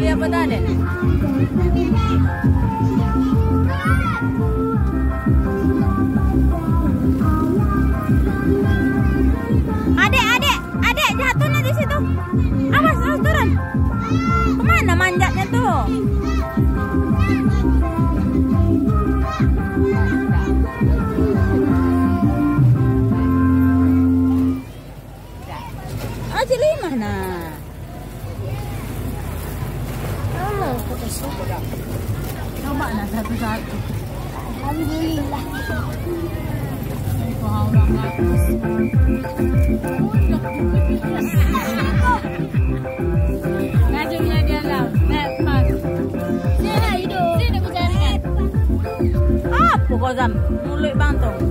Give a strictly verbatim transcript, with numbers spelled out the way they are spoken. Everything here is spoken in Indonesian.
apa tadi? Adek, adek, adek jatuh nih di situ. Awas, awas turun. Kemana manjatnya tuh? Ah, Cili mana? Oh, putus. Coba nah satu-satu. Alhamdulillah. Wah, orang atas. Ngajuknya dia lah. Nek, Mas. Sini hidup. Sini ku carikan. Apa kau Zam? Mulut bantong.